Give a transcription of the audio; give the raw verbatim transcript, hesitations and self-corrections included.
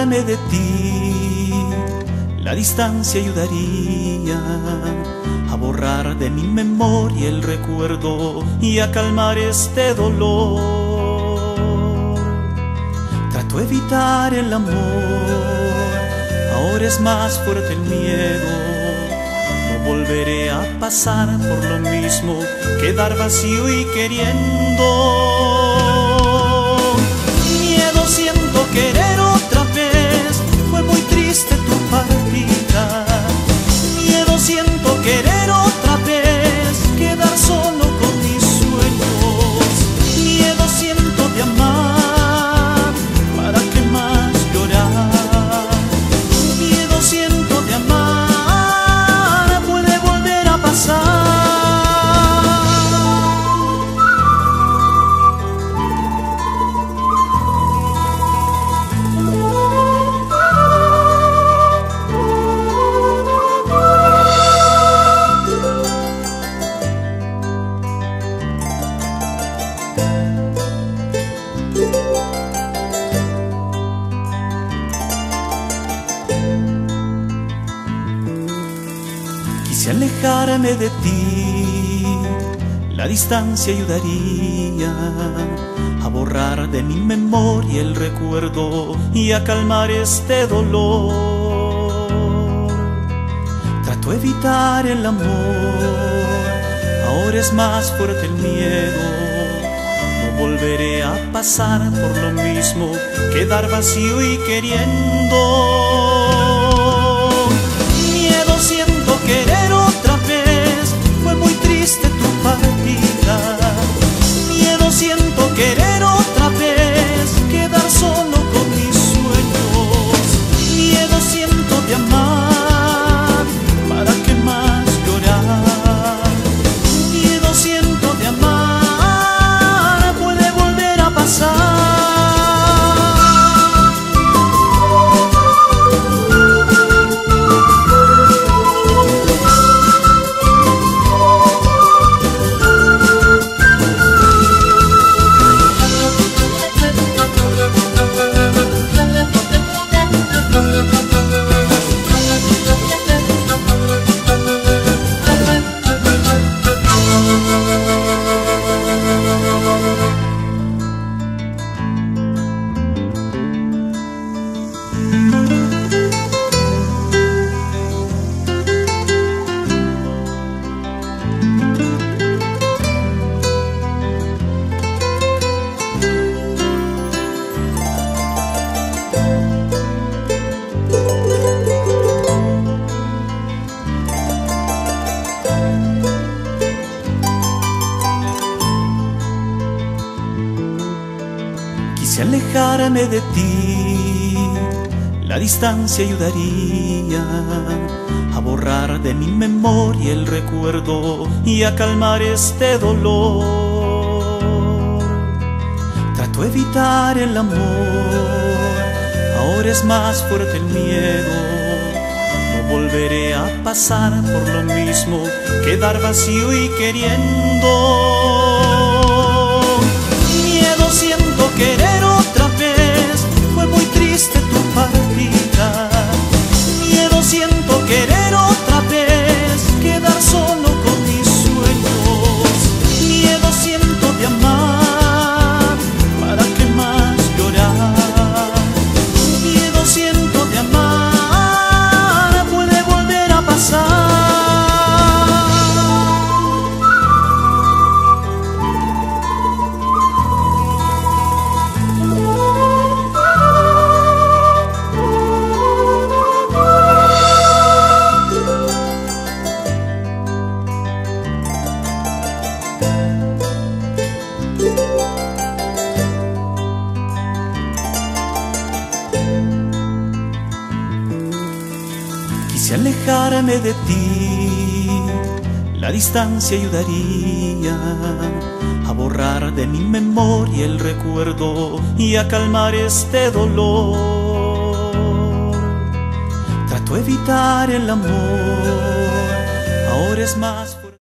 alejarme de ti, la distancia ayudaría a borrar de mi memoria el recuerdo y a calmar este dolor. Trato de evitar el amor, ahora es más fuerte el miedo. No volveré a pasar por lo mismo, quedar vacío y queriendo. Miedo siento querer otra vez, fue muy triste tu partida. Miedo siento querer otra vez, quedar solo con mis sueños. Miedo siento de amar, ¿para qué más llorar? Miedo siento de amar, puede volver a pasar. Quise alejarme de ti, la distancia ayudaría a borrar de mi memoria el recuerdo y a calmar este dolor. Trato de evitar el amor, ahora es más fuerte el miedo. No volveré a pasar por lo mismo, quedar vacío y queriendo. Miedo siento querer otra vez, fue muy triste tu partida. Miedo siento querer otra vez, quedar solo con mis sueños. Miedo siento de amar, ¿para qué más llorar? Miedo siento de amar, puede volver a pasar. Quise alejarme de ti, la distancia ayudaría a borrar de mi memoria el recuerdo y a calmar este dolor. Trato de evitar el amor, ahora es más fuerte el miedo. No volveré a pasar por lo mismo, quedar vacío y queriendo. Miedo siento querer otra vez, fue muy triste tu partida. Miedo siento querer otra vez, quedar solo con mis sueños. Miedo siento de amar, ¿para qué más llorar? Miedo siento de amar, puede volver a pasar. Quise alejarme de ti, la distancia ayudaría a borrar de mi memoria el recuerdo y a calmar este dolor. Trato de evitar el amor, ahora es más